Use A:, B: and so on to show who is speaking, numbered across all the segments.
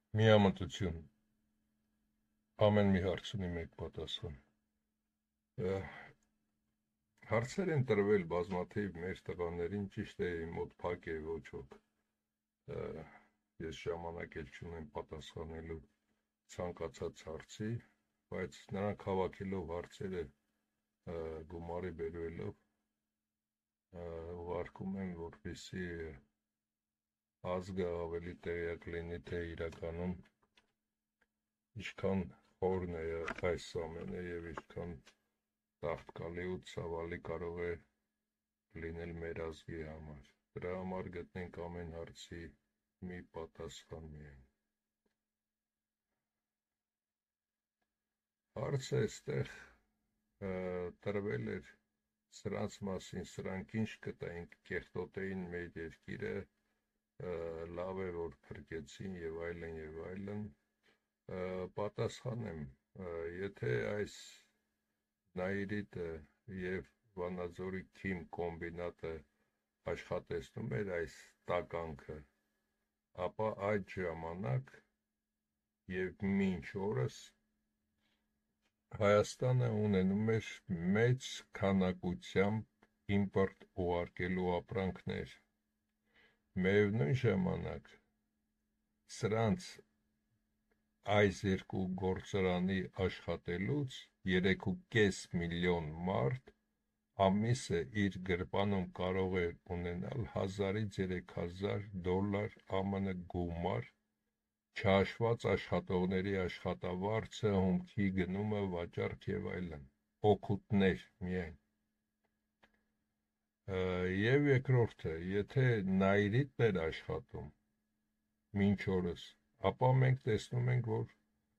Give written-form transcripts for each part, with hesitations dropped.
A: Միամտություն, ամեն մի հարց ունի մեկ պատասխան։ Հարցեր են տրվել բազմաթիվ մեր տղաներին, ճիշտ է, իմ մոտ փակ է ոչ ոք։ Ես ժամանակ էլ չունեմ պատասխանելու ցանկացած հարցի, բայց նրանք հավաքելով հարցերը գումարի բերվելով ուղարկում են, որպեսզի ազգը ավելի տեղյակ լինի, թե իրականում ինչքան խորն է այս ամենը եւ ինչքան տաղտկալի ու ցավալի կարող է լինել մեր ազգի համար։ Դրա համար գտնենք ամեն հարցի մի պատասխան միայն։ Հարցը այստեղ տրվել էր սրանց մասին, սրանք ինչ կտային, կեղտոտեին մեր երկիրը, լավ է որ փրկեցին եւ այլն եւ այլն։ Պատասխանեմ, եթե այս Նայիրիտը եւ Վանաձորի քիմ կոմբինատը աշխատեցնում էր այս տականքը, ապա այդ ժամանակ եւ մինչ օրս Հայաստանը ունենում էր մեծ քանակությամբ իմպորտ ուղարկելու ապրանքներ։ Միևնույն ժամանակ սրանց այս երկու գործարանի աշխատելուց 3.5 միլիոն մարդ ամիսը իր գրպանում կարող էր ունենալ 1000-ից 3000 դոլար ԱՄՆ գումար, չհաշված աշխատողների աշխատավարձը, հումքի գնումը, վաճառք եւ այլն, օգուտներ միայն։ Եվ երկրորդը, եթե Նայիրիտն էր աշխատում մինչ օրս, ապա մենք տեսնում ենք, որ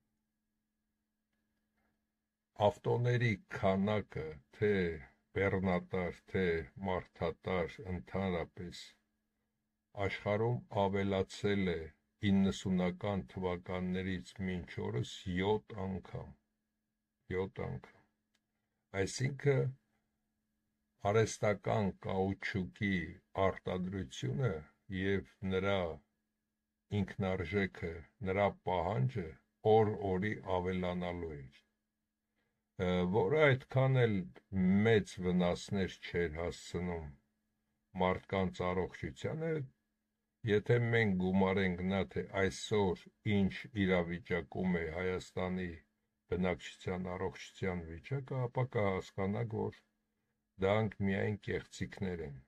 A: ավտոների քանակը, թե բեռնատար, թե մարդատար ընդհանրապես աշխարհում ավելացել է 90-ական թվականներից մինչ օրս 7 անգամ։ 7 անգամ։ Այսինքն արհեստական կաուչուկի արտադրությունը եւ նրա ինքնարժեքը, նրա պահանջը օր-օրի ավելանալու էր, որը այդքան էլ մեծ վնասներ չէր հասցնում մարդկանց առողջությանը, եթե մենք գումարենք նա, թե այսօր ինչ իրավիճակում է Հայաստանի բնակչության առողջության վիճակը, ապա կհասկանաք, որ դրանք միայն կեղծիքներ են։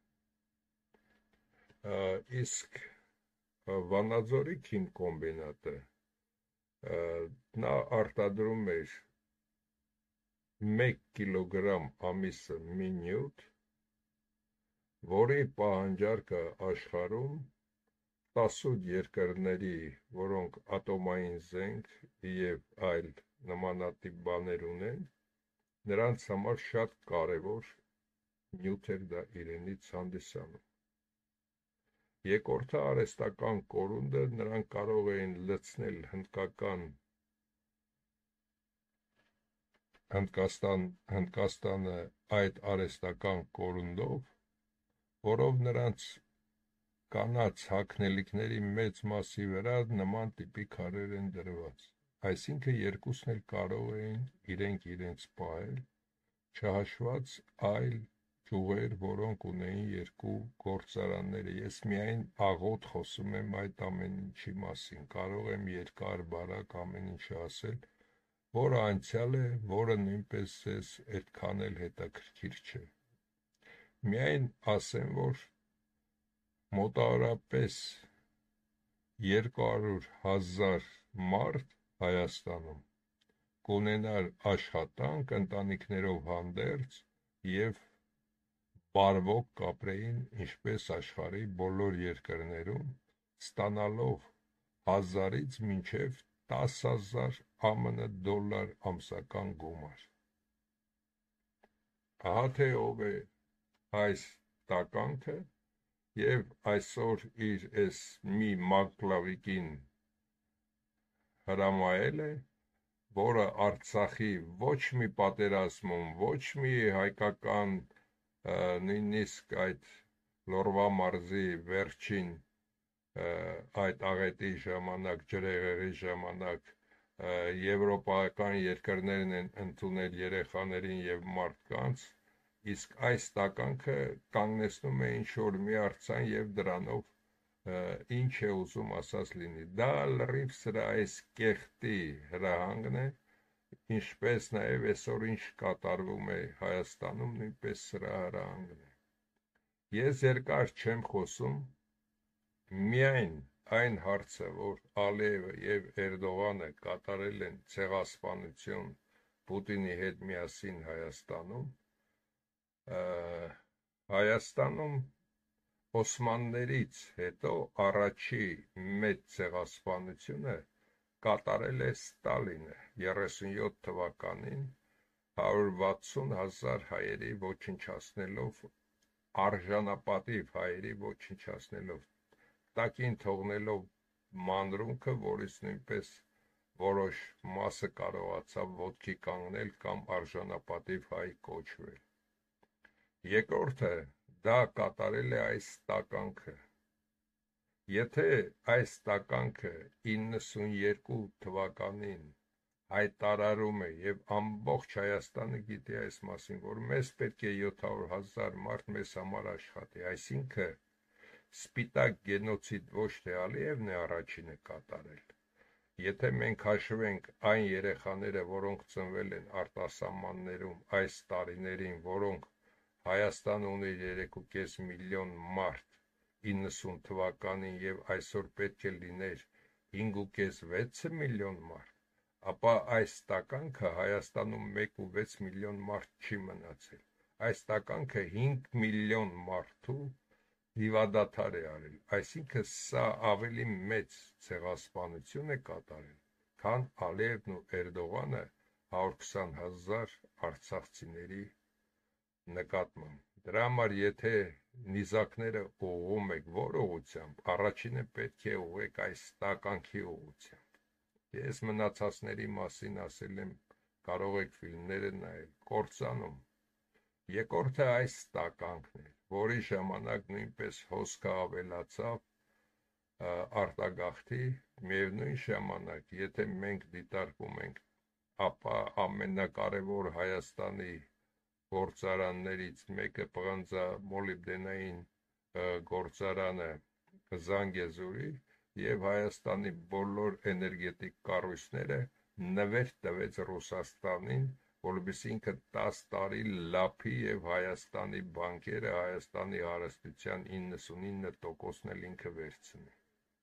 A: Իսկ Վանաձորի քիմ կոմբինատը նա արտադրում էր 1 կիլոգրամ ամիսը մի նյութ, որի պահանջարկը աշխարհում 18 երկրների, որոնք ատոմային զենք եւ այլ նմանատիպ բաներ ունեն, նրանց համար շատ կարևոր նյութ էր դա իրենից հանդիսանում։ Երկրորդը արհեստական կորունդը, նրանք կարող էին լցնել Հնդկաստանը այդ արհեստական կորունդով, որով նրանց կանաց հագնելիքների մեծ մասի վրա նման տիպի քարեր են դրված։ Այսինքն երկուսն էլ կարող էին իրենց պահել, չհաշված այլ ճյուղեր, որոնք ունեին երկու գործարանները։ Ես միայն աղոտ խոսում եմ այդ ամեն ինչի մասին, կարող եմ երկար-բարակ ամեն ինչ ասել, որը անցյալ է, որը նույնպես ձեզ այդքան էլ հետաքրքիր չէ։ Միայն ասեմ, որ մոտավորապես 200,000 մարդ Հայաստանում կունենար աշխատանք ընտանիքներով հանդերձ եւ բարվոք կապրեին ինչպես աշխարհի բոլոր երկրներում, ստանալով 1000-ից մինչև 10,000 ԱՄՆ դոլար ամսական գումար։ Ահա թե ով է այս տականքը եւ այսօր իր այս մի մակլավիկին հրամայել է, որը Արցախի ոչ մի պատերազմում, ոչ մի հայկական, նույնիսկ այդ Լոռվա մարզի վերջին այդ աղետի ժամանակ, ջրհեղեղի ժամանակ եվրոպական երկրներն են ընդունել երեխաներին եւ մարդկանց, իսկ այս տականքը կանգնեցնում է ինչ-որ մի արձան եւ դրանով ինչ է ուզում ասած լինի։ Դա լրիվ սրա այս կեղտի հրահանգն է, ինչպես նաեւ այսօր ինչ կատարվում է Հայաստանում, նույնպես սրա հրահանգն է։ Ես երկար չեմ խոսում, միայն այն հարցը, որ Ալիևը եւ Էրդողանը կատարել են ցեղասպանություն Պուտինի հետ միասին Հայաստանում Օսմաններից հետո առաջի մեծ ցեղասպանությունը կատարել է Ստալինը 37 թվականին 160,000 հայերի ոչնչացնելով, արժանապատիվ հայերի ոչնչացնելով, տակին թողնելով մանրունքը, որից նույնպես որոշ մասը կարողացավ ոտքի կանգնել կամ արժանապատիվ հայ կոչվել։ Երկրորդը դա կատարել է այս տականքը։ Եթե այս տականքը 92 թվականին հայտարարում է եւ ամբողջ Հայաստանը գիտի այս մասին, որ մեզ պետք է 700,000 մարդ մեզ համար աշխատի, այսինքն սպիտակ գենոցիդ ոչ թե Ալիևն է առաջինը կատարել։ Եթե մենք հաշվենք այն երեխաները, որոնք ծնվել են արտասահմաններում այս տարիներին, որոնք Հայաստանը ունի 3.5 միլիոն մարդ 90 թվականին եւ այսօր պետք է լիներ 5.5-6 միլիոն մարդ, ապա այս տականքը Հայաստանում 1.6 միլիոն մարդ չի մնացել։ Այս տականքը 5 միլիոն մարդու հիվանդաթար է արել, այսինքն սա ավելի մեծ ցեղասպանություն է կատարել, քան Ալիևն ու Էրդողանը 120,000 արցախցիների նկատմամբ։ Դրա համար եթե նիզակները ուղղում եք որ ուղղությամբ, առաջինը պետք է ուղղեք այս տականքի ուղղությամբ։ Ես մնացածների մասին ասել եմ, կարող եք ֆիլմները նայել, կործանում։ Երկրորդը այս տականքն է, որի ժամանակ նույնպես հոսքը ավելացավ արտագաղթի, միևնույն ժամանակ, եթե մենք դիտարկում ենք, ապա ամենակարևոր Հայաստանի գործարաններից մեկը պղնձա մոլիբդենային գործարանը Զանգեզուրի եւ Հայաստանի բոլոր էներգետիկ կառույցները նվեր տվեց Ռուսաստանին, որովհետեւ ինքը 10 տարի լափի եւ Հայաստանի բանկերը Հայաստանի հարստության 99%-ն էլ ինքը վերցնի։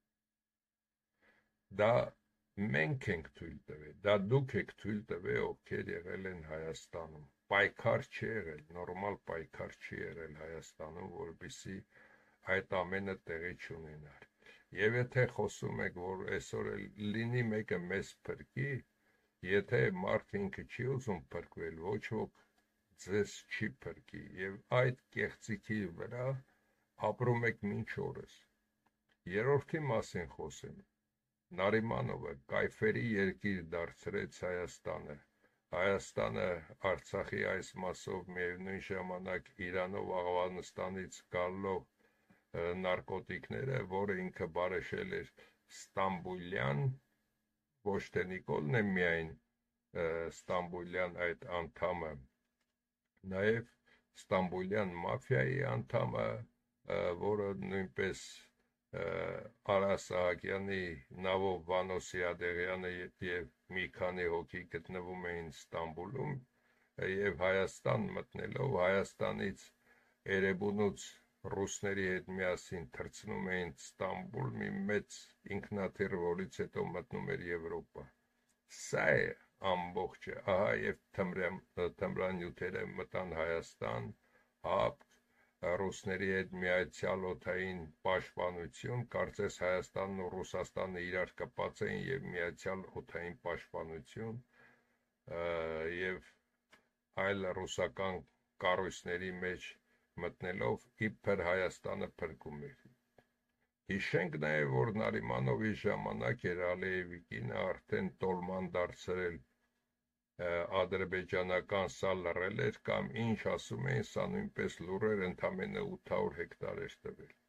A: Դա մենք ենք թույլ տվել, դա դուք եք թույլ տվել, ովքեր եղել են Հայաստանում։ Պայքար չի եղել, նորմալ պայքար չի եղել Հայաստանում, որովհետեւ այդ ամենը տեղի չունենար։ Եվ եթե խոսում եք, որ այսօր լինի մեկը մեզ փրկի, եթե մարդը ինքը չի ուզում փրկվել, ոչ ոք ձեզ չի փրկի եւ այդ կեղծիքի վրա ապրում եք մինչ օրս։ Երրորդի մասին խոսեմ։ Նարիմանովը կայֆերի երկիր դարձրեց Հայաստանը։ Հայաստանը Արցախի այս մասով միևնույն ժամանակ Իրանով Աղավանստանից գալով նարկոտիկները, որը ինքը բարեշել էր Ստամբուլյան, ոչ թե Նիկոլն է միայն Ստամբուլյան այդ անդամը, նաև Ստամբուլյան մաֆիայի անդամը, որը նույնպես Արա Սահակյանի նավով Վանո Սիադեղյանը եւ մի քանի հոգի գտնվում էին Ստամբուլում եւ Հայաստան մտնելով Հայաստանից Էրեբունուց ռուսների հետ միասին թռցնում էին Ստամբուլ, մի մեծ ինքնաթիռ, որից հետո մտնում էր Եվրոպա։ Սա է ամբողջը, ահա եւ թմրանյութերը մտան Հայաստան, հապ, ռուսների հետ միացյալ օդային պաշտպանություն, կարծես Հայաստանն ու Ռուսաստանը իրար կապած էին եւ միացյալ օդային պաշտպանություն եւ այլ ռուսական կառույցների մեջ մտնելով իբր Հայաստանը փրկում էր։ Հիշենք նաև, որ Նարիմանովի ժամանակ էր Ալիևի կինը արդեն տոլման դարձրել ադրբեջանական սա լռել էր կամ ինչ ասում էին, սա նույնպես լուր էր, ընդամենը 800 հեկտար էր տվել։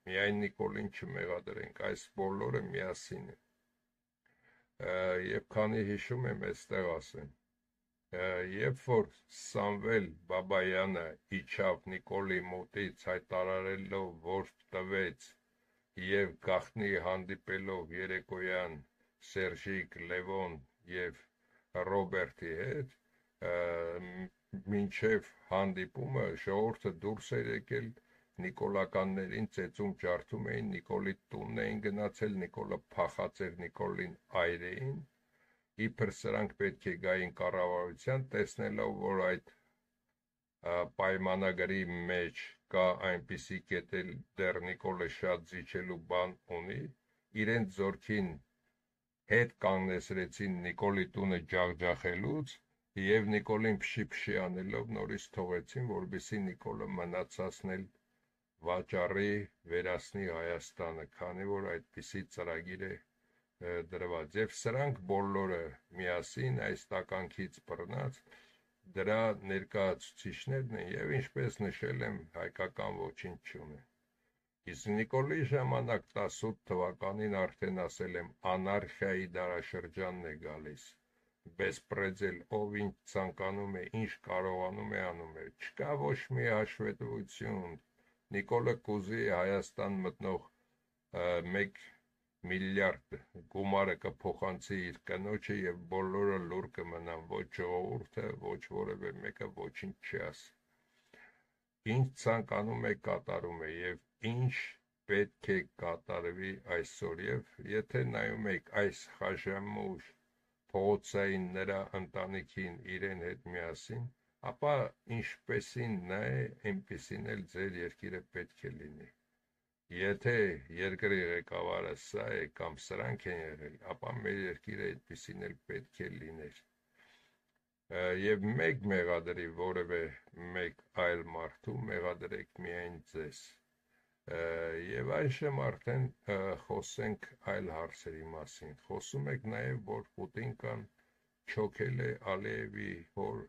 A: միայն Նիկոլին չմեղադրենք, այս բոլորը միասին են։ Եվ քանի հիշում եմ, այստեղ ասեմ, երբ որ Սամվել Բաբայանը իջավ Նիկոլի մոտից հայտարարելով, որ տվեց և գաղտնի հանդիպելով երեկոյան Սերժիկ, Լևոն և Ռոբերտի հետ, մինչև հանդիպումը ժողովուրդը դուրս էր եկել, Նիկոլականներին ծեծում ջարդում էին, Նիկոլի տունն էին գնացել, Նիկոլը փախած էր Նիկոլին այրեին, իբր սրանք պետք է գային կառավարության, տեսնելով, որ այդ պայմանագրի մեջ կա այնպիսի կետել, դեռ Նիկոլը շատ զիջելու բան ունի, իրենց զորքին հետ կանգնեցրեցին Նիկոլի տունը ջախջախելուց և Նիկոլին փշի անելով նորից թողեցին, որպեսզի Նիկոլը մնացածն էլ վաճառի, վերացնի Հայաստանը, քանի որ այդպիսի ծրագիր է դրված։ Եվ սրանք բոլորը միասին այս տականքից բռնած դրա ներկայացուցիչներն են և ինչպես նշել եմ, հայկական ոչինչ չունեն։ Իսկ Նիկոլի ժամանակ 18 թվականին արդեն ասել եմ, անարխիայի դարաշրջանն է գալիս, բեսպրեդել, ով ինչ ցանկանում է, ինչ կարողանում է անում է, չկա ոչ մի հաշվետվություն, Նիկոլը կուզի Հայաստան մտնող 1 միլիարդ գումարը կփոխանցի իր կնոջը և բոլորը լուր կմնան, ոչ ժողովուրդը, ոչ որևէ մեկը ոչինչ չի ասի։ Ինչ ցանկանում է կատարում է և ինչ պետք է կատարվի այսօր և եթե նայում եք այս խաժամուժ փողոցային նրա ընտանիքին իրեն հետ միասին, ապա ինչպեսին նա է, այնպիսին էլ ձեր երկիրը պետք է լինի։ Եթե երկրի ղեկավարը սա է կամ սրանք են եղել, ապա մեր երկիրը այդպիսին էլ պետք է լիներ։ Եվ մեկ մեղադրի որևէ մեկ այլ մարդու, մեղադրեք միայն ձեզ։ Եվ այժմ արդեն խոսենք այլ հարցերի մասին։ Խոսում եք նաև, որ Պուտինկան չոքել է Ալիևի հոր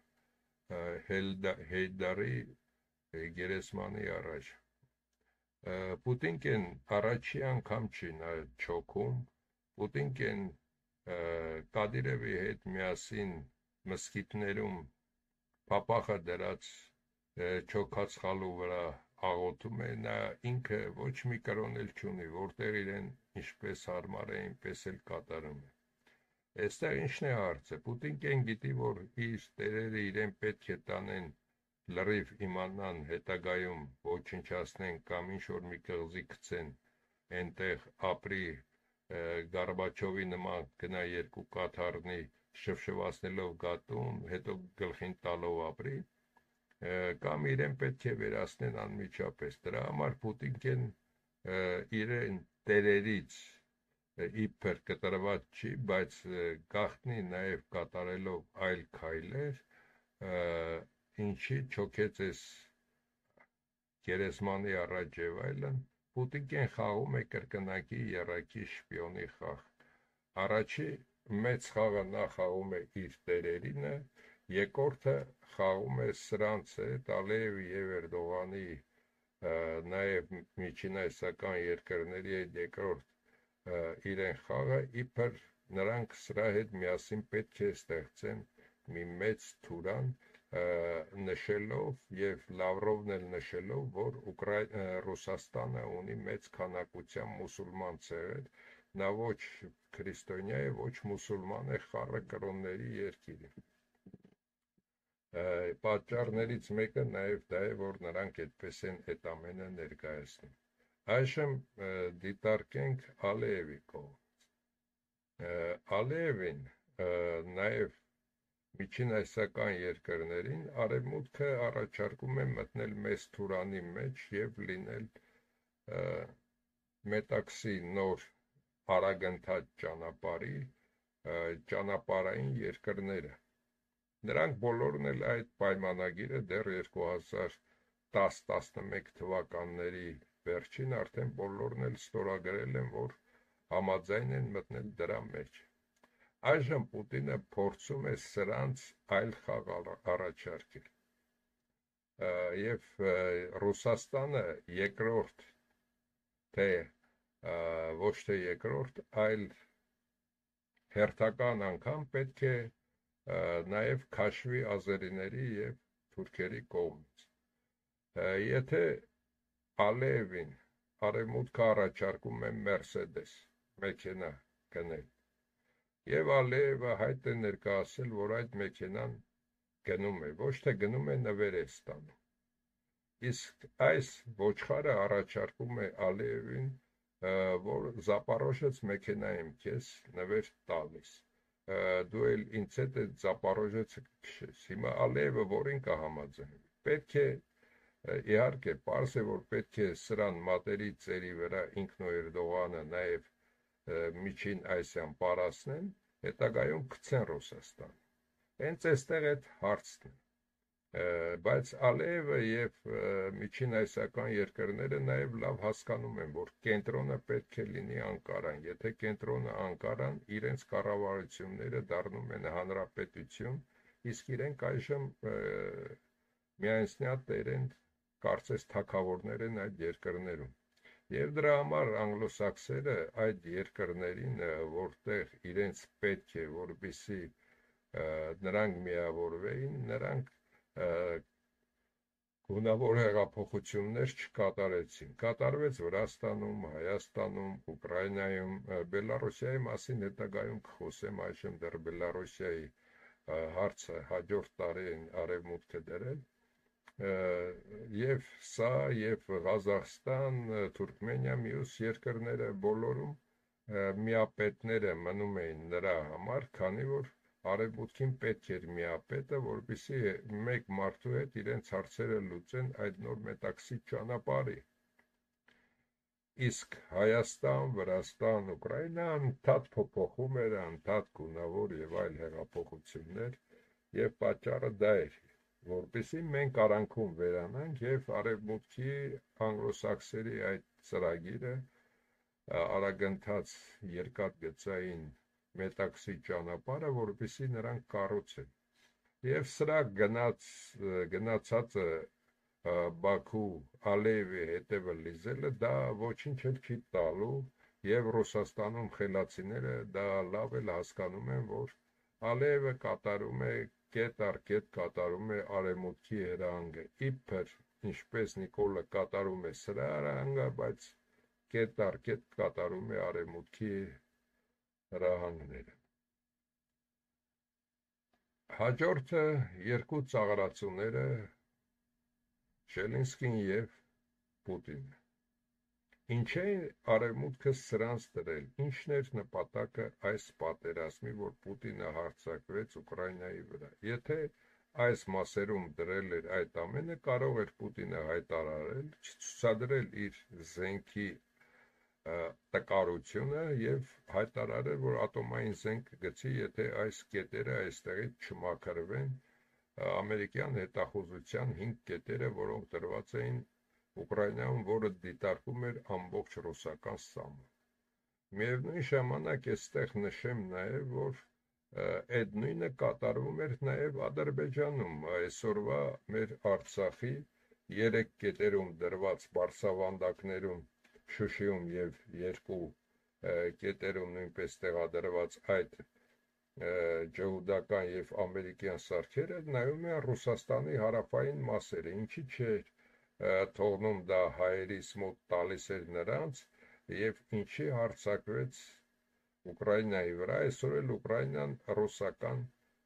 A: Հեյդարի գերեզմանի առաջ։ Պուտինկեն առաջի անգամ չի նա չոքում, Պուտինկեն Կադիրովի հետ միասին մզկիթներում փապախը դրած չոքած խալու վրա աղոթում է, նա ինքը ոչ մի կրոն էլ չունի, որտեղ իրեն ինչպես հարմար է, այնպես էլ կատարում է։ Այստեղ ինչն է հարցը, Պուտինկեն գիտի, որ իր տերերը իրեն պետք է տանեն լրիվ իմանան հետագայում ոչնչացնեն կամ ինչ-որ մի կղզի գցեն, այնտեղ ապրի Գորբաչովի նման գնա 2 կաթ առնի, շվշվացնելով գատուն, հետո գլխին տալով ապրի, կամ իրեն պետք է վերացնեն անմիջապես։ Դրա համար Պուտինկեն իրեն տերերից իբր կտրված չի, բայց գաղտնի նաև կատարելով այլ քայլեր, ինչի չոքեց այս գերեզմանի առաջ եւ այլն, Պուտինկեն խաղում է կրկնակի եռակի շպիոնի խաղ։ Առաջի մեծ խաղը նա խաղում է իր տերերինը, երկրորդը խաղում է սրանց հետ Ալիևի եւ Էրդողանի, նաև միջինայսական երկրների հետ երկրորդ իրեն խաղը, իբր նրանք սրա հետ միասին պետք է ստեղծեն մի մեծ թուրան, նշելով և Լավրովն էլ նշելով, որ Ռուսաստանը ունի մեծ քանակությամբ մուսուլման ցեղեր, նա ոչ քրիստոնյա է, ոչ մուսուլման է, խառը կրոնների երկիր է։ Պատճառներից մեկը նաև դա է, որ նրանք այդպես են այդ ամենը ներկայացնում։ Այժմ դիտարկենք Ալիևի կողմից։ Ալիևին նաև միջինայսական երկրներին արևմուտքը առաջարկում է մտնել մեծ թուրանի մեջ և լինել մետաքսի նոր արագընթաց ճանապարհի ճանապարհային երկրները։ Նրանք բոլորն էլ այդ պայմանագիրը դեռ 2010-11 թվականների վերջին արդեն բոլորն էլ ստորագրել են, որ համաձայն են մտնել դրա մեջ։ Այժմ Պուտինը փորձում է սրանց այլ խաղ առաջարկել։ Եվ Ռուսաստանը երկրորդ թե ոչ թե երկրորդ, այլ հերթական անգամ պետք է նաև քաշվի ազերիների եւ թուրքերի կողմից։ Եթե Ալիևին արևմուտքը առաջարկում է Mercedes մեքենա գնել, եւ Ալիևը հայտ է ներկայացել, որ այդ մեքենան գնում է, ոչ թե գնում է նվեր է ստանում։ Իսկ այս ոչխարը առաջարկում է Ալիևին, որ Զապարոժец մեքենա եմ քեզ նվեր տալիս, դու էլ ինձ հետ այդ Զապարոժեցը քշես։ Հիմա Ալիևը որին կհամաձայնի։ Պետք է իհարկե պարզ է, որ պետք է սրան մատերի ծերի վրա ինքն ու Էրդողանը նաև միջին Ասիան պարասնեն, հետագայում գցեն Ռուսաստան։ Հենց այստեղ այդ հարցն է։ Բայց Ալիևը եւ միջին ասիական երկրները նաև լավ հասկանում են, որ կենտրոնը պետք է լինի Անկարան։ Եթե կենտրոնը Անկարան, իրենց կառավարությունները դառնում են հանրապետություն, իսկ իրենք այժմ միայնսնյա տեր են, կարծես թագավորներ են այդ երկրներում։ Եվ դրա համար անգլոսաքսերը այդ երկրներին, որտեղ իրենց պետք է, որպեսզի նրանք միավորվեին, նրանք գունավոր հեղափոխություններ չկատարեցին։ Կատարվեց Վրաստանում, Հայաստանում, Ուկրաինայում, Բելարուսիայի մասին հետագայում կխոսեմ, այժմ դեռ Բելարուսիայի հարցը հաջորդ տարի են արևմուտքը դրել, եւ սա եւ Ղազախստան, Թուրքմենիա, մյուս երկրները բոլորում միապետները մնում էին նրա համար, քանի որ Արևմուտքին պետք էր միապետը, որպեսզի մեկ մարդու հետ իրենց հարցերը լուծեն այդ նոր մետաքսի ճանապարհի։ Իսկ Հայաստան, Վրաստան, Ուկրաինա անդադ փոփոխում էր, անդադ գունավոր եւ այլ հեղափոխություններ, եւ պատճառը դա էր, որպեսզի մենք արանքում վերանանք եւ Արևմուտքի անգլոսաքսերի այդ ծրագիրը արագընթաց երկաթգծային մետաքսի ճանապարհը, որպեսզի նրանք կառուցեն։ Եվ սրա գնացածը Բաքու Ալիևի հետևը լիզելը դա ոչինչ էլ չի տալու, եւ Ռուսաստանում խելացիները դա լավ էլ հասկանում են, որ Ալիևը կատարում է կետ առ կետ կատարում է արևմուտքի հրահանգը, իբր ինչպես Նիկոլը կատարում է սրա հրահանգը, բայց կետ առ կետ կատարում է արևմուտքի հրահանգները։ Հաջորդը երկու ծաղրացուները Շելինսկին եւ Պուտինը։ Ինչ է արևմուտքը սրանց դրել, ինչն էր նպատակը այս պատերազմի, որ Պուտինը հարձակվեց Ուկրաինայի վրա։ Եթե այս մասերում դրել էր այդ ամենը, կարող էր Պուտինը հայտարարել, ցուցադրել իր զենքի տկարությունը եւ հայտարարել, որ ատոմային զենք գցի, եթե այս կետերը այստեղից չմաքրվեն ամերիկյան հետախուզության 5 կետերը, որոնք դրված էին Ուկրաինայում, որը դիտարկում էր ամբողջ ռուսական սահման։ Միևնույն ժամանակ այստեղ նշեմ նաեւ, որ այդ նույնը կատարվում էր նաեւ Ադրբեջանում, այսօրվա մեր Արցախի 3 կետերում դրված բարձրավանդակներում Շուշիում եւ 2 կետերում նույնպես տեղադրված այդ ջհուդական եւ ամերիկյան սարքերը նայում են Ռուսաստանի հարավային մասերը, ինչի չէր թողնում դա հայերիս մոտ տալիս էր նրանց եւ ինչի հարձակվեց Ուկրաինայի վրա, այսօր էլ Ուկրաինան ռուսական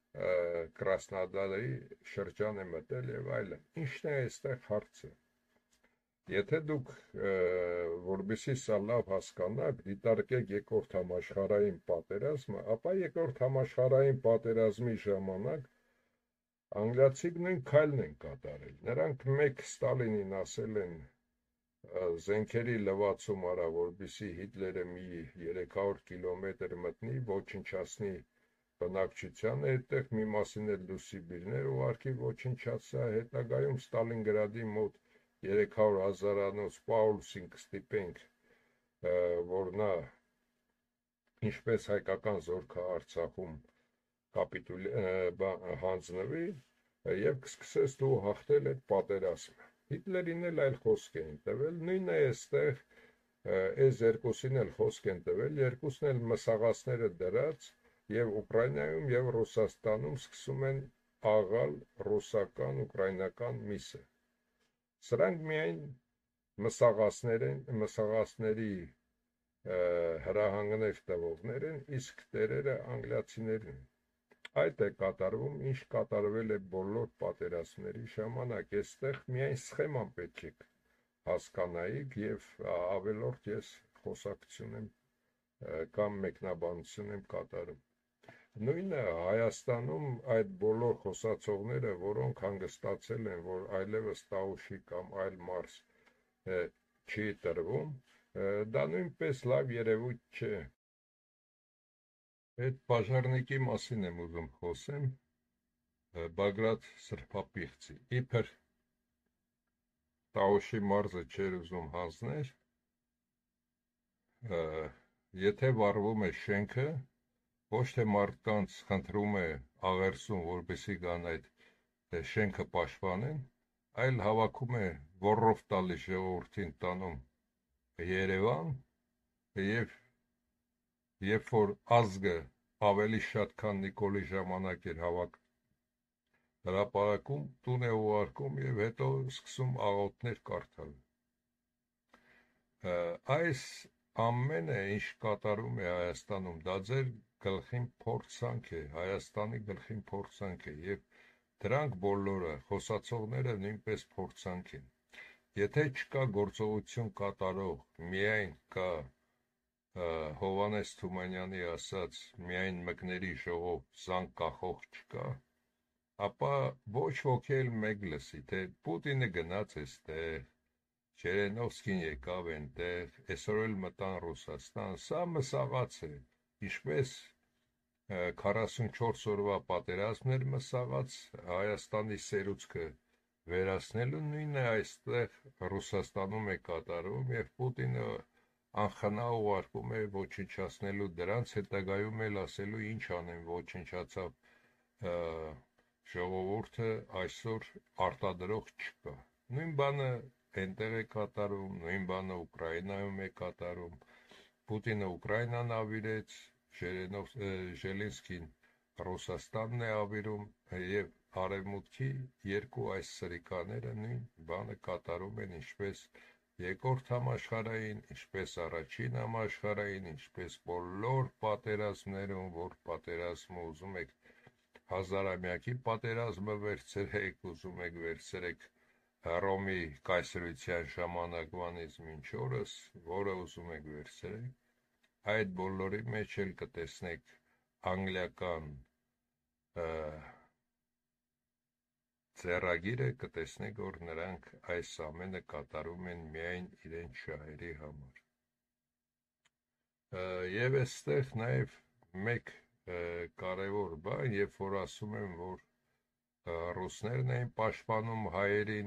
A: Կրասնոդարի շրջան է մտել եւ այլն։ Ինչն է այստեղ հարցը։ Եթե դուք որպեսզի սա լավ հասկանաք, դիտարկեք երկրորդ համաշխարհային պատերազմը, ապա երկրորդ համաշխարհային պատերազմի ժամանակ անգլիացիք նույն քայլն են կատարել։ Նրանք մեկ Ստալինին ասել են զենքերի լվացում արա, որպեսզի Հիտլերը մի 300 կիլոմետր մտնի, ոչնչացնի բնակչությանը, այդտեղ մի մասին էլ Սիբիրներ ուղարկի ոչնչացա, հետագայում Ստալինգրադի մոտ 300,000-անոց Պաուլսին կստիպենք, որ նա ինչպես հայկական զորքը Արցախում հանձնվի եւ կսկսես դու հաղթել այդ պատերազմը։ Հիտլերին էլ այլ խոսք էին տվել, նույնը այստեղ Այս երկուսին էլ խոսք են տվել, երկուսն էլ մսաղացները դրած եւ Ուկրաինայում եւ Ռուսաստանում սկսում են աղալ ռուսական, ուկրաինական միսը։ Սրանք միայն մսաղացների հրահանգներ տվողներ են, իսկ տերերը անգլիացիներն են։ Այդ է կատարվում, ինչ կատարվել է բոլոր պատերազմների ժամանակ։ Այստեղ միայն սխեման պետք է հասկանայիք եւ ավելորդ ես խոսակցություն եմ կամ մեկնաբանություն եմ կատարում։ Նույնը Հայաստանում այդ բոլոր խոսացողները, որոնք հանգստացել են, որ այլևս Տաուշի կամ այլ մարզ չի տրվում, դա նույնպես լավ երևույթ չէ։ Այդ բաժարնիկի մասին եմ ուզում խոսեմ, Բագրատ Սրբապիղծի։ Իբր Տաուշի մարզը չէր ուզում հանձներ, եթե վառվում է շենքը, ոչ թե մարդկանց խնդրում է աղերսում, որպեսզի գան այդ շենքը պաշտպանեն, այլ հավաքում է ոռով տալի ժողովրդին տանում Երևան, եւ երբ որ ազգը ավելի շատ քան Նիկոլի ժամանակ էր հրապարակում, տուն է ուղարկում եւ հետո սկսում աղոթներ կարդալ։ Այս ամենը, ինչ կատարում է Հայաստանում, դա ձեր գլխին փորձանք է, Հայաստանի գլխին փորձանք է, եւ դրանք բոլորը խոսացողները նույնպես փորձանք են։ Եթե չկա գործողություն կատարող, միայն կա Հովհաննես Թումանյանի ասած միայն մկների ժողով զանգ կախող չկա, ապա ոչ ոք էլ մեկ լսի, թե Պուտինը գնաց էստեղ, Ժիրենովսկին եկավ այնտեղ, այսօր էլ մտան Ռուսաստան, սա մսաղաց է, ինչպես 44 օրվա պատերազմներ մսաղաց, Հայաստանի սերուցքը վերացնելու նույնը այստեղ Ռուսաստանում է կատարում եւ Պուտինը անխնա ուղարկում է ոչնչացնելու դրանց, հետագայում էլ ասելու ինչ անեմ, ոչնչացավ ժողովուրդը, այսօր արտադրող չկա։ Նույն բանը այնտեղ է կատարում, նույն բանը Ուկրաինայում է կատարում, Պուտինը Ուկրաինան ավիրեց, Ժելենսկին Ռուսաստանն է ավիրում եւ արևմուտքի երկու այս սրիկաները նույն բանը կատարում են, ինչպես Երկրորդ համաշխարհային, ինչպես առաջին համաշխարհային, ինչպես բոլոր պատերազմներում, որ պատերազմը ուզում եք հազարամյակի պատերազմը վերցրեք, ուզում եք վերցրեք Հռոմի կայսրության ժամանակվանից մինչ օրս, որը ուզում եք վերցրեք, այդ բոլորի մեջ էլ կտեսնեք անգլիական ձեռագիրը, կտեսնեք, որ նրանք այս ամենը կատարում են միայն իրենց շահերի համար։ Եվ այստեղ նաև մեկ կարևոր բան, երբ որ ասում եմ, որ ռուսներն էին պաշտպանում հայերին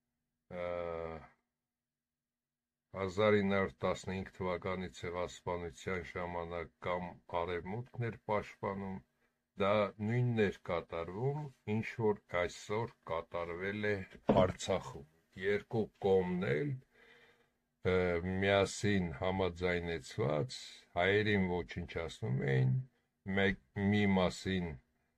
A: 1915 թվականի ցեղասպանության ժամանակ կամ արևմուտքն էր պաշտպանում, դա նույնն էր կատարվում, ինչ որ այսօր կատարվել է Արցախում։ Երկու կողմն էլ միասին համաձայնեցված հայերին ոչնչացնում էին, մի մասին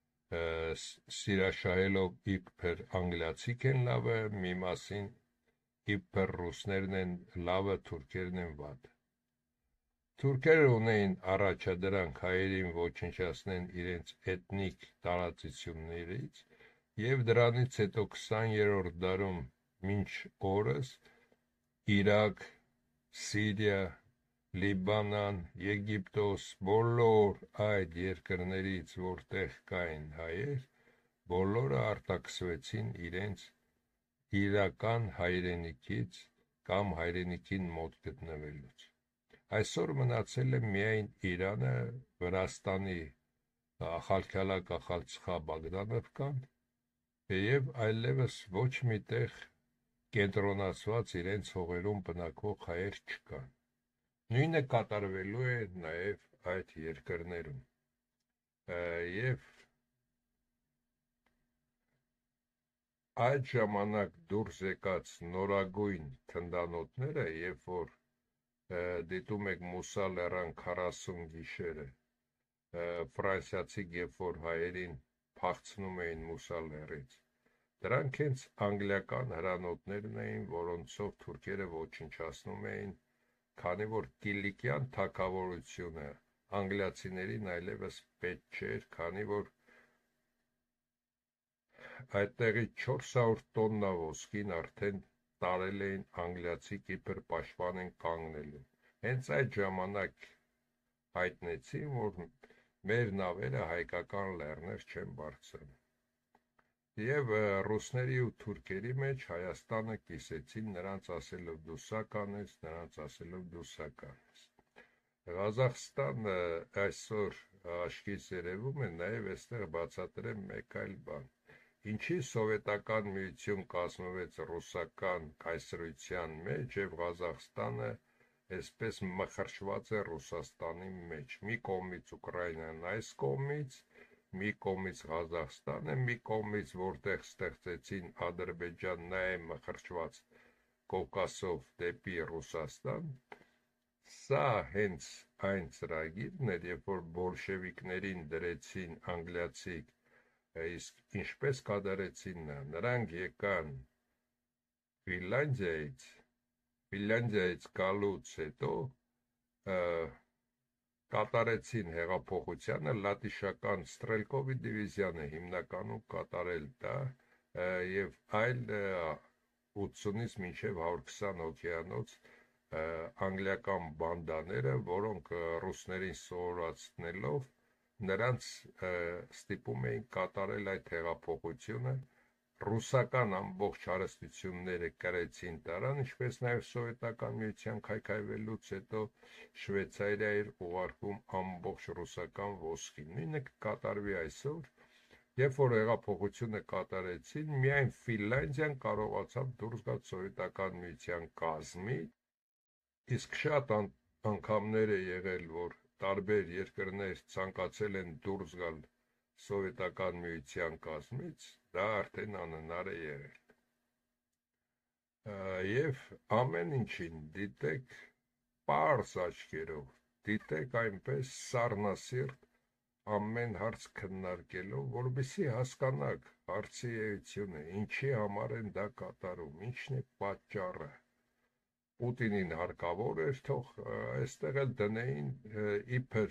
A: սիրաշահելով իբր անգլիացիք են լավը, մի մասին իբր ռուսներն են լավը, թուրքերն են վատը։ Թուրքերը ունեին առաջադրանք հայերին ոչնչացնեն իրենց էթնիկ տարածություններից եւ դրանից հետո 20-րդ դարում մինչ օրս Իրաք, Սիրիա, Լիբանան, Եգիպտոս, բոլոր այդ երկրներից, որտեղ կային հայեր, բոլորը արտաքսվեցին իրենց իրական հայրենիքից կամ հայրենիքին մոտ գտնվելուց։ Այսօր մնացել է միայն Իրանը, Վրաստանի Ախալքալա, Կախալցխա, Բագդանովկան եւ այլևս ոչ մի տեղ կենտրոնացված իրենց հողերում բնակվող հայեր չկան։ Նույնը կատարվելու է նաեւ այդ երկրներում։ Եվ այդ ժամանակ դուրս եկած նորագույն թնդանոթները, երբ որ դիտում եք Մուսա լեռան 40 գիշերը, ֆրանսիացի երբ որ հայերին փախցնում էին Մուսա լեռից, դրանք հենց անգլիական հրանոթներն էին, որոնցով թուրքերը ոչնչացնում էին, քանի որ Կիլիկյան թագավորությունը անգլիացիներին այլևս պետք չէր, քանի որ այդտեղի 400 տոննա ոսկին արդեն տարել էին անգլիացի Կիպր պաշտպանեն կանգնելու։ Հենց այդ ժամանակ հայտնեցին, որ մեր նավերը հայկական լեռներ չեն բարձրանում։ Եվ ռուսների ու թուրքերի մեջ Հայաստանը կիսեցին, նրանց ասելով դու սա կանես, նրանց ասելով դու սա կանես։ Ղազախստանը այսօր աչքից երևում է նաև այստեղ բացատրեմ մեկ այլ բան։ Ինչի սովետական միություն կազմվեց ռուսական կայսրության մեջ եւ Ղազախստանը այսպես մխրճված է Ռուսաստանի մեջ։ Մի կողմից Ուկրաինան, այս կողմից, մի կողմից Ղազախստանը, մի կողմից որտեղ ստեղծեցին Ադրբեջան, նա է մխրճված Կովկասով դեպի Ռուսաստան։ Սա հենց այն ծրագիրն էր, երբ որ բոլշևիկներին դրեցին անգլիացիք, իսկ ինչպես կատարեցին նրանք եկան Ֆինլանդիայից գալուց հետո կատարեցին հեղափոխությանը, լատիշական Ստրելկովի դիվիզիանը հիմնականում կատարել դա եւ այլ 80-ից մինչև 120 հոգեանոց անգլիական բանդաները, որոնք ռուսներին սովորացնելով նրանց ստիպում էին կատարել այդ հեղափոխությունը, ռուսական ամբողջ հարստությունները կրեցին տարան, ինչպես նաև սովետական միության քայքայվելուց հետո Շվեյցարիա էր ուղարկում ամբողջ ռուսական ոսկին։ Նույնը կկատարվի այսօր, երբ որ հեղափոխությունը կատարեցին, միայն Ֆինլանդիան կարողացավ դուրս գալ սովետական միության կազմից, իսկ շատ անգամներ է եղել, որ տարբեր երկրներ ցանկացել են դուրս գալ սովետական միության կազմից, դա արդեն անհնար է եղել։ Եվ ամեն ինչին դիտեք պարզ աչքերով, դիտեք այնպես սառնասիրտ ամեն հարց քննարկելով, որպեսզի հասկանաք հարցի էությունը, ինչի համար են դա կատարում, ինչն է պատճառը։ Պուտինին հարկավոր էր, թող այստեղ էլ դնեին իբր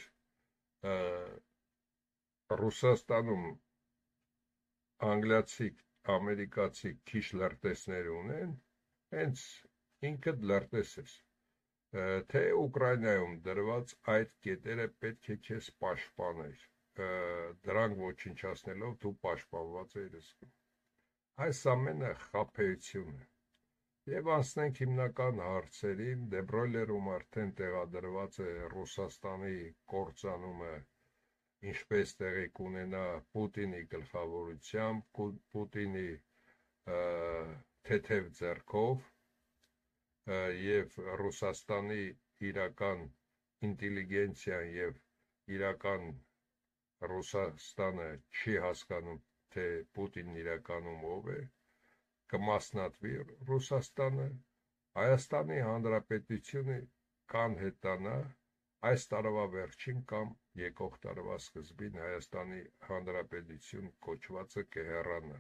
A: Ռուսաստանում անգլիացի, ամերիկացի քիչ լրտեսներ ունեն, հենց ինքդ լրտես ես, թե Ուկրաինայում դրված այդ կետերը պետք է քեզ պաշտպաներ, դրանք ոչնչացնելով դու պաշտպանված ես զգում։ Այս ամենը խաբեություն է։ Եվ անցնենք հիմնական հարցերին, Դեբրոյլերում արդեն տեղադրված է Ռուսաստանի կործանումը, ինչպես տեղի կունենա Պուտինի գլխավորությամբ, Պուտինի թեթև ձեռքով եւ Ռուսաստանի իրական ինտելիգենցիան եւ իրական Ռուսաստանը չի հասկանում, թե Պուտինն իրականում ով է, կմասնատվի Ռուսաստանը, Հայաստանի Հանրապետությունը կանհետանա այս տարվա վերջին կամ եկող տարվա սկզբին Հայաստանի Հանրապետություն կոչվածը կհեռանա,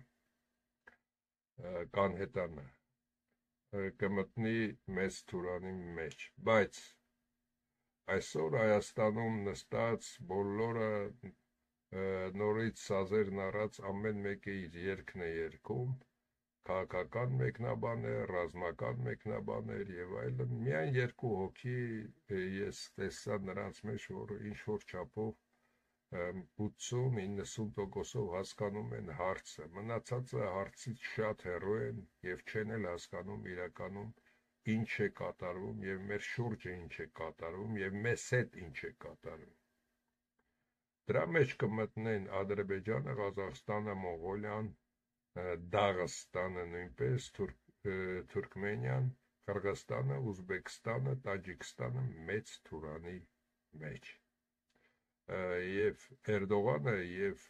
A: կանհետանա, կմտնի մեծ թուրանի մեջ, բայց այսօր Հայաստանում նստած բոլորը նորից սազերն առած ամեն մեկը իր երգն է երգում, քաղաքական մեկնաբաներ, ռազմական մեկնաբաներ եւ այլն, միայն երկու հոգի ես տեսա նրանց մեջ, որ ինչ որ չափով 80-90%-ով հասկանում են հարցը, մնացածը հարցից շատ հեռու են եւ չեն էլ հասկանում իրականում ինչ է կատարվում եւ մեր շուրջը ինչ է կատարվում եւ մեզ հետ ինչ է կատարվում։ Դրա մեջ կմտնեն Ադրբեջանը, Ղազախստանը, Մոնղոլիան, Դաղստանը նույնպես, Թուրքմենիան, Կырգызստանը, Ուզբեկստանը, Տաջիկստանը մեծ թուրանի մեջ։ Եվ Էրդողանը եւ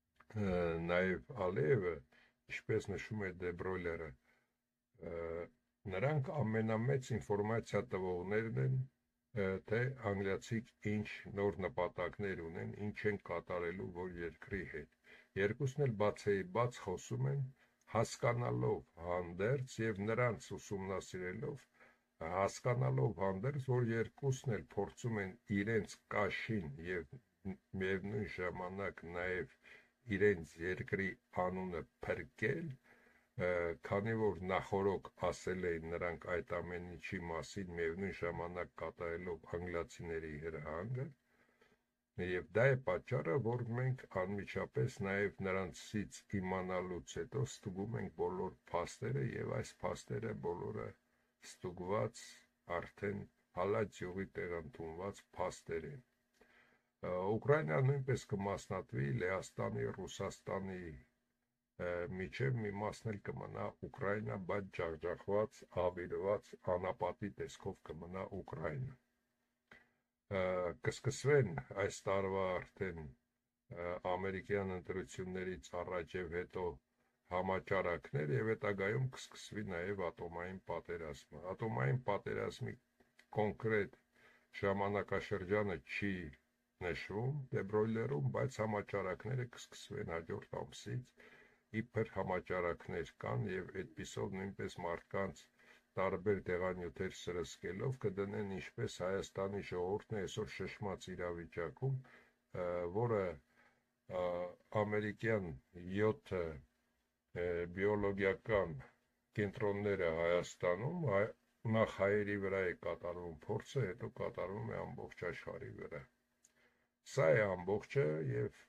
A: նաեւ Ալիևը, ինչպես նշում է Դեբրոյլերը, Նրանք ամենամեծ ինֆորմացիա տվողներն են, թե անգլիացիք ինչ նոր նպատակներ ունեն, ինչ են կատարելու որ երկրի հետ։ Երկուսն էլ բաց խոսում են, հասկանալով հանդերձ եւ նրանց ուսումնասիրելով, հասկանալով հանդերձ, որ երկուսն էլ փորձում են իրենց կաշին եւ միևնույն ժամանակ նաեւ իրենց երկրի անունը փրկել, քանի որ նախորոք ասել էին նրանք այդ ամեն ինչի մասին միևնույն ժամանակ կատարելով անգլիացիների հրահանգը, եւ դա է պատճառը, որ մենք անմիջապես նաեւ նրանցից իմանալուց հետո ստուգում ենք բոլոր փաստերը եւ այս փաստերը բոլորը ստուգված արդեն հալած յուղի տեղընդունված փաստեր են։ Ուկրաինան նույնպես կմասնատվի Լեհաստանի, Ռուսաստանի միջև մի մասն էլ կմնա Ուկրաինա, բայց ջախջախված, ավիրված, անապատի տեսքով կմնա Ուկրաինա։ Կսկսվեն այս տարվա արդեն ամերիկյան ընտրություններից առաջ եւ հետո համաճարակներ եւ հետագայում կսկսվի նաեւ ատոմային պատերազմը։ Ատոմային պատերազմի կոնկրետ ժամանակաշրջանը չի նշվում դեբրոյլերում, բայց համաճարակները կսկսվեն հաջորդ ամսից իբր համաճարակներ կան եւ այդպիսով նույնպես մարդկանց տարբեր դեղանյութեր սրսկելով կդնեն ինչպես Հայաստանի ժողովուրդն է այսօր շշմած իրավիճակում, որը ամերիկյան 7 բիոլոգիական կենտրոնները Հայաստանում նախ հայերի վրա է կատարվում փորձը, հետո կատարվում է ամբողջ աշխարհի վրա։ Սա է ամբողջը եւ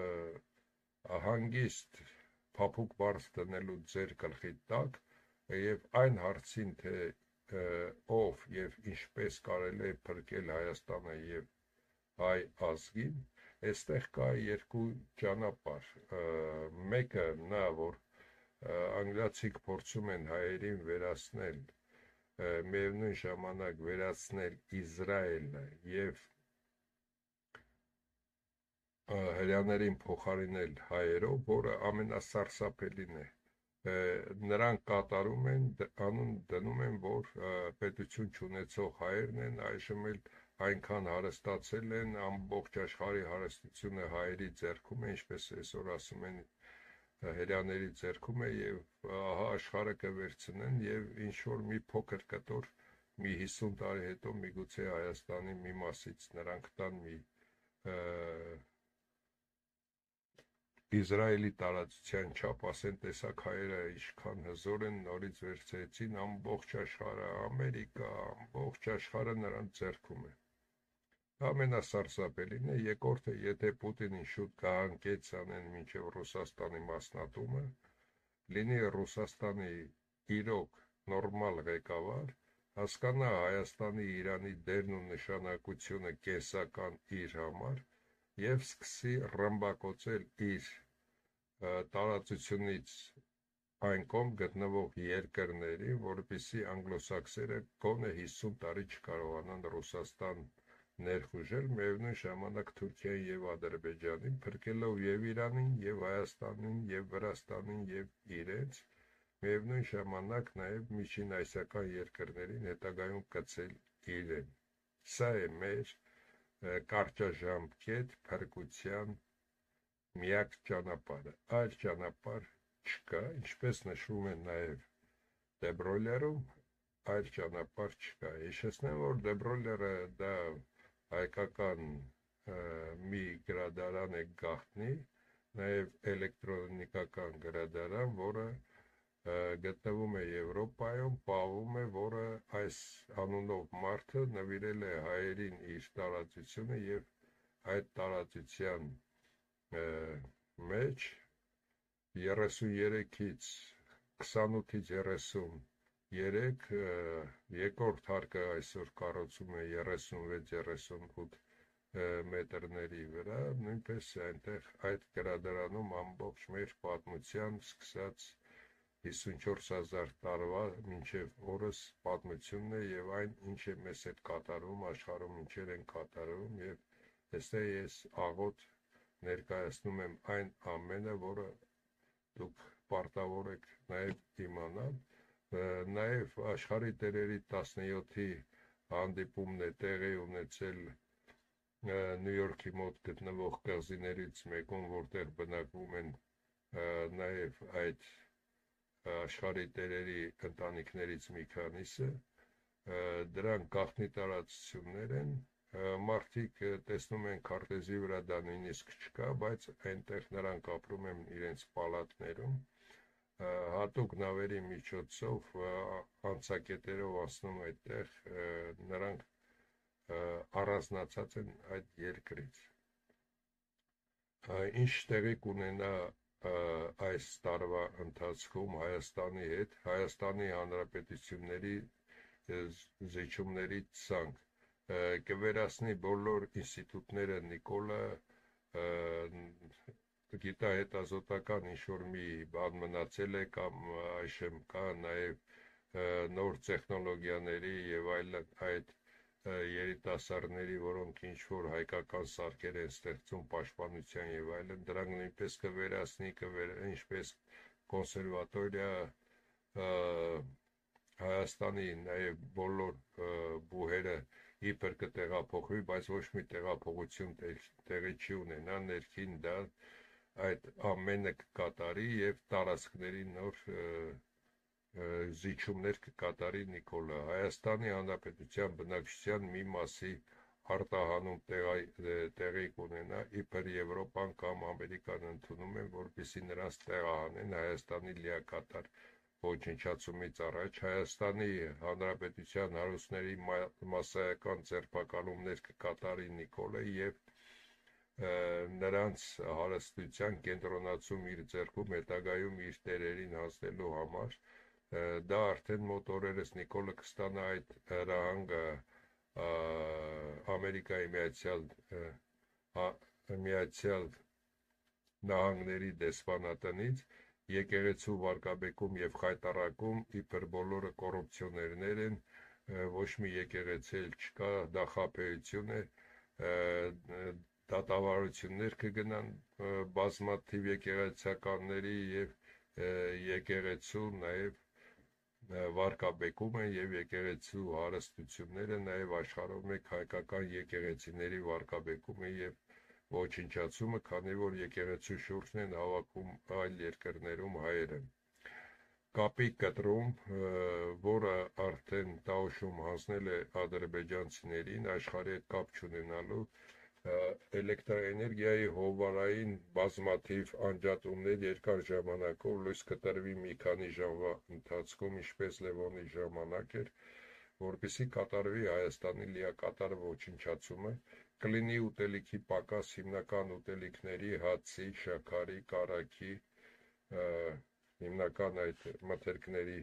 A: հանգիստ փափուկ բարձ դնելու ձեր գլխի տակ եւ այն հարցին, թե ով եւ ինչպես կարելի է փրկել Հայաստանը եւ հայ ազգին, այստեղ կա երկու ճանապարհ։ Մեկը նա, որ անգլիացիք փորձում են հայերին վերացնել, միևնույն ժամանակ վերացնել Իսրայելը եւ հրյաներին փոխարինել հայերով, որը ամենասարսափելին է։ Նրանք կատարում են, անուն դնում են, որ պետություն չունեցող հայերն են, այժմ էլ այնքան հարստացել են, ամբողջ աշխարհի հարստությունը հայերի ձեռքում է, ինչպես այսօր ասում են, հրյաների ձեռքում է եւ ահա աշխարհը կվերցնեն եւ ինչ որ մի փոքր կտոր մի 50 տարի հետո միգուցե Հայաստանի մի մասից նրանք տան մի Իսրայելի տարածության չափ, ասեն, տեսակ հայերը ինչքան հզոր են, նորից վերցրեցին ամբողջ աշխարհը, Ամերիկա, ամբողջ աշխարհը նրանց ձեռքում է։ Ամենասարսափելին է երկրորդը, եթե Պուտինին շուտ կհանգեց անեն մինչև Ռուսաստանի մասնատումը, լինի Ռուսաստանի իրոք նորմալ ղեկավար, հասկանա Հայաստանի Իրանի դերն ու նշանակությունը կենսական իր համար եւ սկսի ռմբակոծել իր տարածությունից այն կողմ գտնվող երկրների, որպեսզի անգլոսաքսերը գոնե 50 տարի չկարողանան Ռուսաստան ներխուժել, միևնույն ժամանակ Թուրքիային եւ Ադրբեջանին, փրկելով եւ Իրանին, եւ Հայաստանին, եւ Վրաստանին, եւ իրենց, միևնույն ժամանակ նաեւ միջինասիական երկրներին հետագայում կցել իրեն։ Սա է մեր կարճաժամկետ փրկության միակ ճանապարհը, այլ ճանապարհ չկա, ինչպես նշվում է նաև դեբրոյլերում, այլ ճանապարհ չկա։ Հիշեցնեմ, որ դեբրոյլերը դա հայկական մի գրադարան է գաղտնի, նաև էլեկտրոնիկական գրադարան, որը գտնվում է Եվրոպայում, պահվում է, որը այս անունով մարդը նվիրել է հայերին իր տարածությունը եւ այդ տարածության մեջ 33-ից 28-ից 33 երկրորդ հարկը այսօր կառուցում է 36-38 մետրների վրա, նույնպես այնտեղ այդ գրադարանում ամբողջ մեր պատմության սկսած 54,000 տարվա մինչև օրս պատմությունն է եւ այն ինչ է մեզ հետ կատարվում աշխարհում ինչեր են կատարվում եւ այստեղ ես աղոտ ներկայացնում եմ այն ամենը, որը դուք պարտավոր եք նաեւ իմանալ, Նաև աշխարհի տերերի 17-ի հանդիպումն է տեղի ունեցել Նյու Յորքի մոտ գտնվող կղզիներից մեկում, որտեղ բնակվում են նաև այդ աշխարհի տերերի ընտանիքներից մի քանիսը, դրանք գաղտնի տարածություններ են, մարդիկ տեսնում են քարտեզի վրա դա նույնիսկ չկա, բայց այնտեղ նրանք ապրում են իրենց պալատներում, հատուկ նավերի միջոցով անցակետերով անցնում այդտեղ, նրանք առանձնացած են այդ երկրից։ Ինչ տեղի կունենա այս տարվա ընթացքում Հայաստանի հետ, Հայաստանի Հանրապետությունների զիջումների ցանկ, կվերացնի բոլոր ինստիտուտները Նիկոլը, գիտահետազոտական ինչ-որ մի բան մնացել է կամ այժմ կա նաև նոր տեխնոլոգիաների եւ այլն այդ երիտասարդների, որոնք ինչ-որ հայկական սարքեր են ստեղծում պաշտպանության եւ այլն, դրանք նույնպես կվերացնի, ինչպես կոնսերվատորիա, Հայաստանի նաև բոլոր բուհերը իբր կտեղափոխվի, բայց ոչ մի տեղափոխություն տեղի չի ունենա, ներքին դա այդ ամենը կկատարի եւ տարածքների նոր զիջումներ կկատարի Նիկոլը։ Հայաստանի Հանրապետության բնակչության մի մասի արտահանում տեղի կունենա, իբր Եվրոպան կամ Ամերիկան ընդունում են, որպեսզի նրանց տեղահանեն Հայաստանի լիակատար ոչնչացումից առաջ, Հայաստանի Հանրապետության հարուստների մասսայական ձերբակալումներ կկատարի Նիկոլը եւ նրանց հարստության կենտրոնացում իր ձեռքում հետագայում իր տերերին հասնելու համար, դա արդեն մոտ օրերս Նիկոլը կստանա այդ հրահանգը Ամերիկայի Միացյալ Նահանգների դեսպանատնից, եկեղեցու վարկաբեկում եւ խայտառակում իբր բոլորը կոռուպցիոներներ են, ոչ մի եկեղեցի չկա, դա խաբեություն է, դատավարություններ կգնան բազմաթիվ եկեղեցականների եւ եկեղեցու նաեւ վարկաբեկում են եւ եկեղեցու հարստությունները նաեւ աշխարհով մեկ հայկական եկեղեցիների վարկաբեկում է եւ ոչնչացումը, քանի որ եկեղեցու շուրջն են հավաքում այլ երկրներում հայերը։ Կապի կտրում, որը արդեն Տաուշում հանձնել է ադրբեջանցիներին աշխարհի հետ կապ չունենալու, էլեկտրաէներգիայի հովանային բազմաթիվ անջատումներ երկար ժամանակով լույս կտրվի մի քանի ժամվա ընթացքում, ինչպես Լևոնի ժամանակ էր, որպեսզի կատարվի Հայաստանի լիակատար ոչնչացումը, կլինի ուտելիքի պակաս հիմնական ուտելիքների, հացի, շաքարի, կարագի, հիմնական այդ մթերքների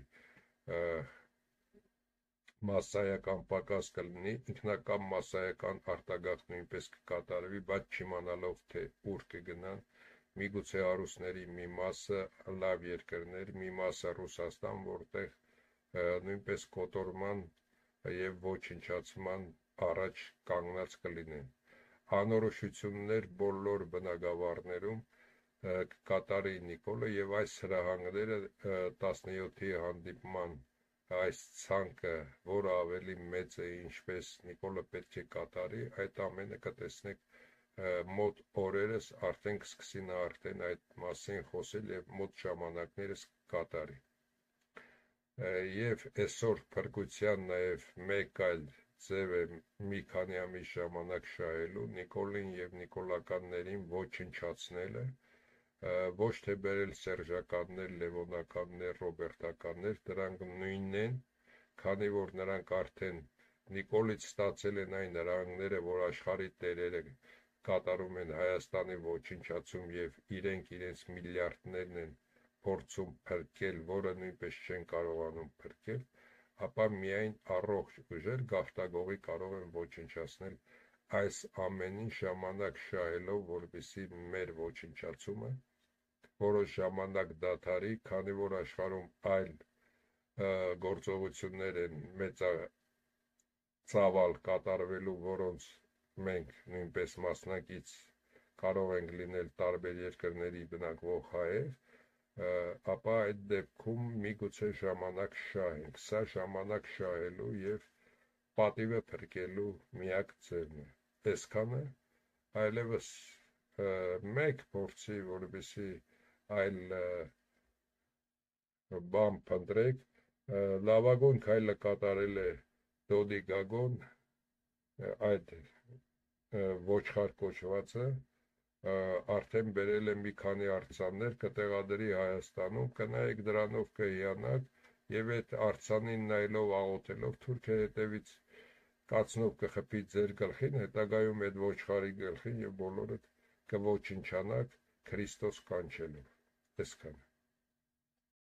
A: մասսայական պակաս կլինի, ինքնական մասսայական արտագաղթ նույնպես կկատարվի, բայց չիմանալով թե ուր կգնան, միգուցե հարուստների մի մասը լավ երկրներ, մի մասը Ռուսաստան, որտեղ նույնպես կոտորման եւ ոչնչացման առաջ կանգնած կլինեն։ Անորոշություններ բոլոր բնակավարներում կկատարի Նիկոլը եւ այս հրահանգները 17-ի հանդիպման այս ցանկը, որը ավելի մեծ է, ինչպես Նիկոլը պետք է կատարի, այդ ամենը կտեսնեք մոտ օրերս արդեն կսկսի նա արդեն այդ մասին խոսել եւ մոտ ժամանակներս կկատարի։ Եվ այսօր փրկության նաև մեկ այլ ձև է մի քանի ամիս ժամանակ շահելու Նիկոլին եւ նիկոլականներին ոչնչացնելը, ոչ թե բերել սերժականներ, լևոնականներ, ռոբերտականներ, դրանք նույնն են, քանի որ նրանք արդեն Նիկոլից ստացել են այն հրահանգները, որ աշխարհի տերերը կատարում են Հայաստանի ոչնչացում եւ իրենց միլիարդներն են փորձում փրկել, որը նույնպես չեն կարողանում փրկել, ապա միայն առողջ ուժեր գաղթագողի կարող են ոչնչացնել այս ամենին ժամանակ շահելով, որպեսզի մեր ոչնչացումը որոշ ժամանակ դադարի, քանի որ աշխարհում այլ գործողություններ են մեծածավալ կատարվելու, որոնց մենք նույնպես մասնակից կարող ենք լինել տարբեր երկրների բնակվող հայեր, ապա այդ դեպքում միգուցե ժամանակ շահենք, սա ժամանակ շահելու եւ պատիվը փրկելու միակ ձևն է, այսքանը, այլևս մեկ փորձի, որովհետեւ այլ բան փնտրեք, լավագույն քայլը կատարել է Դոդի Գագոն, այդ ոչխար կոչվածը, արդեն բերել է մի քանի արձաններ, կտեղադրի Հայաստանում, կնայեք դրանով կհիանաք եւ այդ արձանին նայելով աղոթելով թուրքը հետևից կացնով կխփի ձեր գլխին, հետագայում այդ ոչխարի գլխին եւ բոլորը կոչնչանաք Քրիստոս կանչելով, այսքան